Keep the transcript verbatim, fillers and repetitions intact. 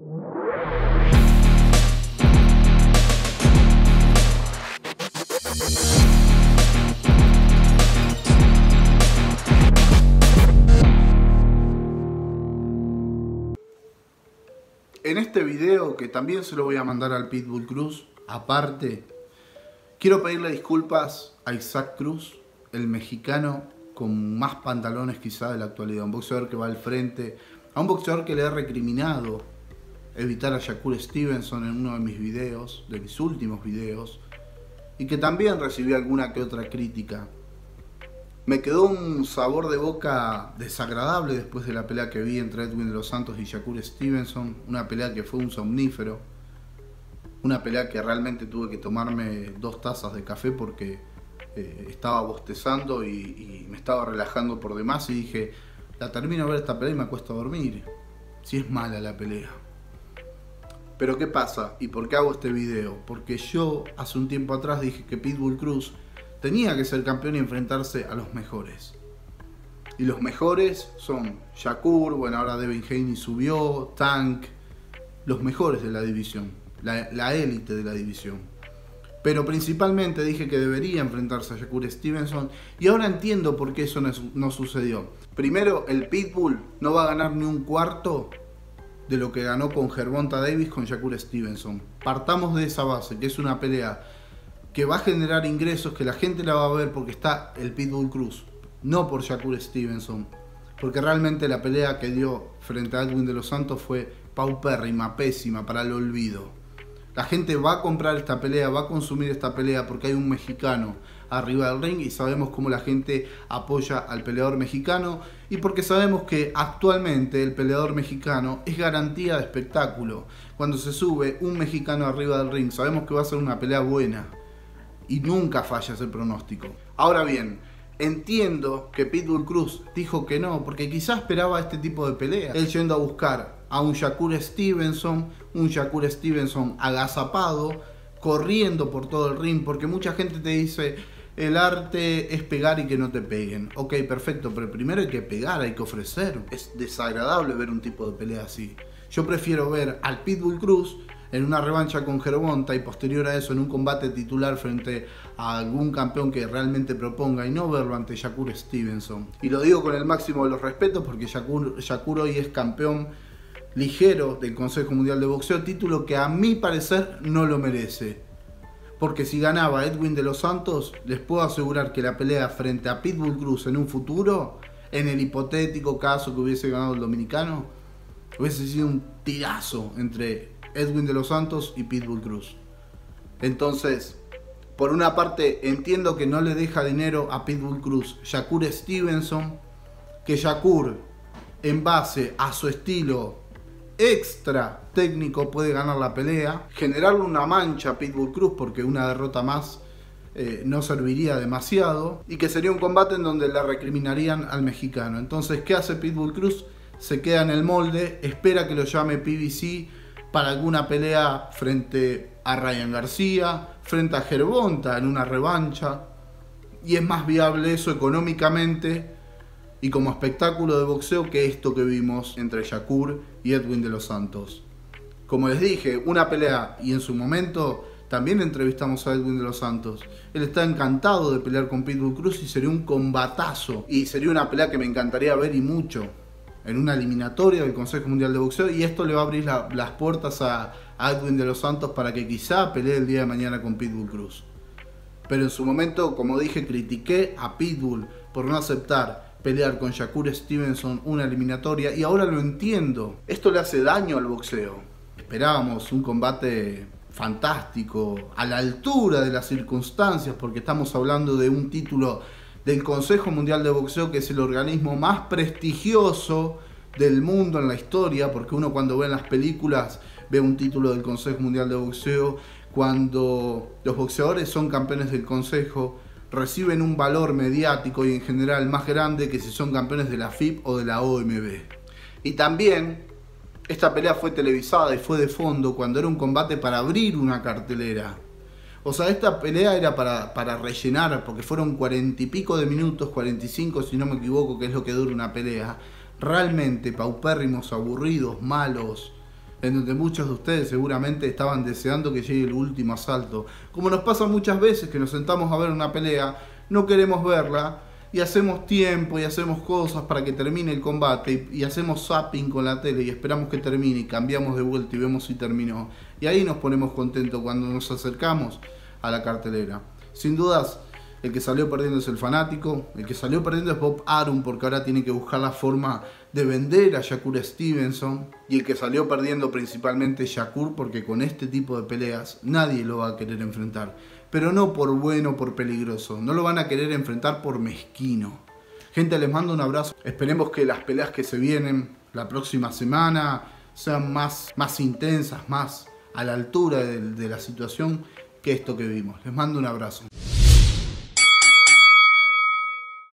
En este video, que también se lo voy a mandar al Pitbull Cruz, aparte, quiero pedirle disculpas a Isaac Cruz, el mexicano con más pantalones quizá de la actualidad. Un boxeador que va al frente, a un boxeador que le ha recriminado evitar a Shakur Stevenson en uno de mis videos, de mis últimos videos, y que también recibió alguna que otra crítica. Me quedó un sabor de boca desagradable después de la pelea que vi entre Edwin de los Santos y Shakur Stevenson. Una pelea que fue un somnífero. Una pelea que realmente tuve que tomarme dos tazas de café porque eh, estaba bostezando y, y me estaba relajando por demás. Y dije, la termino de ver esta pelea y me acuesto a dormir. Si es mala la pelea. Pero ¿qué pasa? ¿Y por qué hago este video? Porque yo hace un tiempo atrás dije que Pitbull Cruz tenía que ser campeón y enfrentarse a los mejores. Y los mejores son Shakur, bueno, ahora Devin Haney subió, Tank, los mejores de la división, la, la élite de la división. Pero principalmente dije que debería enfrentarse a Shakur Stevenson y ahora entiendo por qué eso no, no sucedió. Primero, el Pitbull no va a ganar ni un cuarto de lo que ganó con Gervonta Davis con Shakur Stevenson. Partamos de esa base, que es una pelea que va a generar ingresos, que la gente la va a ver porque está el Pitbull Cruz, no por Shakur Stevenson, porque realmente la pelea que dio frente a Edwin de los Santos fue paupérrima, pésima, para el olvido. La gente va a comprar esta pelea, va a consumir esta pelea porque hay un mexicano arriba del ring y sabemos cómo la gente apoya al peleador mexicano y porque sabemos que actualmente el peleador mexicano es garantía de espectáculo. Cuando se sube un mexicano arriba del ring sabemos que va a ser una pelea buena. Y nunca falla ese pronóstico. Ahora bien, entiendo que Pitbull Cruz dijo que no, porque quizás esperaba este tipo de pelea. Él yendo a buscar a un Shakur Stevenson, un Shakur Stevenson agazapado, corriendo por todo el ring, porque mucha gente te dice, el arte es pegar y que no te peguen. Ok, perfecto, pero primero hay que pegar, hay que ofrecer. Es desagradable ver un tipo de pelea así. Yo prefiero ver al Pitbull Cruz en una revancha con Gervonta y posterior a eso en un combate titular frente a algún campeón que realmente proponga y no verlo ante Shakur Stevenson. Y lo digo con el máximo de los respetos porque Shakur, Shakur hoy es campeón ligero del Consejo Mundial de Boxeo, título que a mi parecer no lo merece. Porque si ganaba Edwin de los Santos, les puedo asegurar que la pelea frente a Pitbull Cruz en un futuro, en el hipotético caso que hubiese ganado el dominicano, hubiese sido un tirazo entre Edwin de los Santos y Pitbull Cruz. Entonces, por una parte entiendo que no le deja dinero a Pitbull Cruz Shakur Stevenson, que Shakur en base a su estilo extra técnico puede ganar la pelea, generarle una mancha a Pitbull Cruz porque una derrota más eh, no serviría demasiado y que sería un combate en donde le recriminarían al mexicano. Entonces, ¿qué hace Pitbull Cruz? Se queda en el molde, espera que lo llame P B C para alguna pelea frente a Ryan García, frente a Gervonta en una revancha, y es más viable eso económicamente y como espectáculo de boxeo que esto que vimos entre Shakur y Edwin de los Santos. Como les dije, una pelea, y en su momento también entrevistamos a Edwin de los Santos. Él está encantado de pelear con Pitbull Cruz y sería un combatazo, y sería una pelea que me encantaría ver y mucho en una eliminatoria del Consejo Mundial de Boxeo, y esto le va a abrir la, las puertas a, a Edwin de los Santos para que quizá pelee el día de mañana con Pitbull Cruz. Pero en su momento, como dije, critiqué a Pitbull por no aceptar pelear con Shakur Stevenson una eliminatoria y ahora lo entiendo. Esto le hace daño al boxeo. Esperábamos un combate fantástico, a la altura de las circunstancias, porque estamos hablando de un título del Consejo Mundial de Boxeo, que es el organismo más prestigioso del mundo en la historia, porque uno cuando ve en las películas ve un título del Consejo Mundial de Boxeo, cuando los boxeadores son campeones del Consejo, reciben un valor mediático y en general más grande que si son campeones de la F I B o de la O M B. Y también esta pelea fue televisada y fue de fondo cuando era un combate para abrir una cartelera. O sea, esta pelea era para, para rellenar, porque fueron cuarenta y pico de minutos, cuarenta y cinco si no me equivoco, que es lo que dura una pelea. Realmente paupérrimos, aburridos, malos. en donde muchos de ustedes seguramente estaban deseando que llegue el último asalto. Como nos pasa muchas veces que nos sentamos a ver una pelea, no queremos verla y hacemos tiempo y hacemos cosas para que termine el combate y, y hacemos zapping con la tele y esperamos que termine y cambiamos de vuelta y vemos si terminó. Y ahí nos ponemos contentos cuando nos acercamos a la cartelera. Sin dudas, el que salió perdiendo es el fanático, el que salió perdiendo es Bob Arum porque ahora tiene que buscar la forma de vender a Shakur Stevenson, y el que salió perdiendo principalmente es Shakur porque con este tipo de peleas nadie lo va a querer enfrentar, pero no por bueno o por peligroso, no lo van a querer enfrentar por mezquino. Gente, les mando un abrazo, esperemos que las peleas que se vienen la próxima semana sean más, más intensas, más a la altura de, de la situación que esto que vimos. Les mando un abrazo.